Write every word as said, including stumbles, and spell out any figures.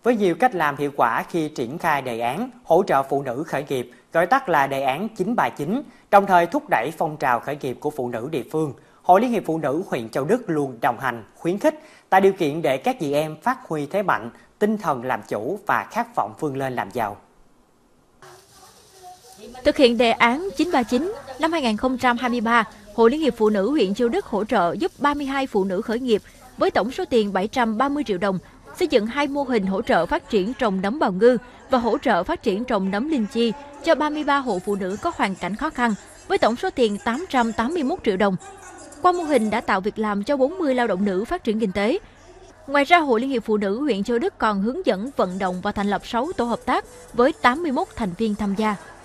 Với nhiều cách làm hiệu quả khi triển khai đề án hỗ trợ phụ nữ khởi nghiệp, gọi tắt là đề án chín ba chín, đồng thời thúc đẩy phong trào khởi nghiệp của phụ nữ địa phương, Hội Liên hiệp Phụ nữ huyện Châu Đức luôn đồng hành, khuyến khích, tạo điều kiện để các chị em phát huy thế mạnh, tinh thần làm chủ và khát vọng vươn lên làm giàu. Thực hiện đề án chín ba chín, năm hai nghìn không trăm hai mươi ba, Hội Liên hiệp Phụ nữ huyện Châu Đức hỗ trợ giúp ba mươi hai phụ nữ khởi nghiệp với tổng số tiền bảy trăm ba mươi triệu đồng, xây dựng hai mô hình hỗ trợ phát triển trồng nấm bào ngư và hỗ trợ phát triển trồng nấm linh chi cho ba mươi ba hộ phụ nữ có hoàn cảnh khó khăn với tổng số tiền tám trăm tám mươi mốt triệu đồng. Qua mô hình đã tạo việc làm cho bốn mươi lao động nữ phát triển kinh tế. Ngoài ra, Hội Liên hiệp Phụ nữ huyện Châu Đức còn hướng dẫn vận động và thành lập sáu tổ hợp tác với tám mươi mốt thành viên tham gia.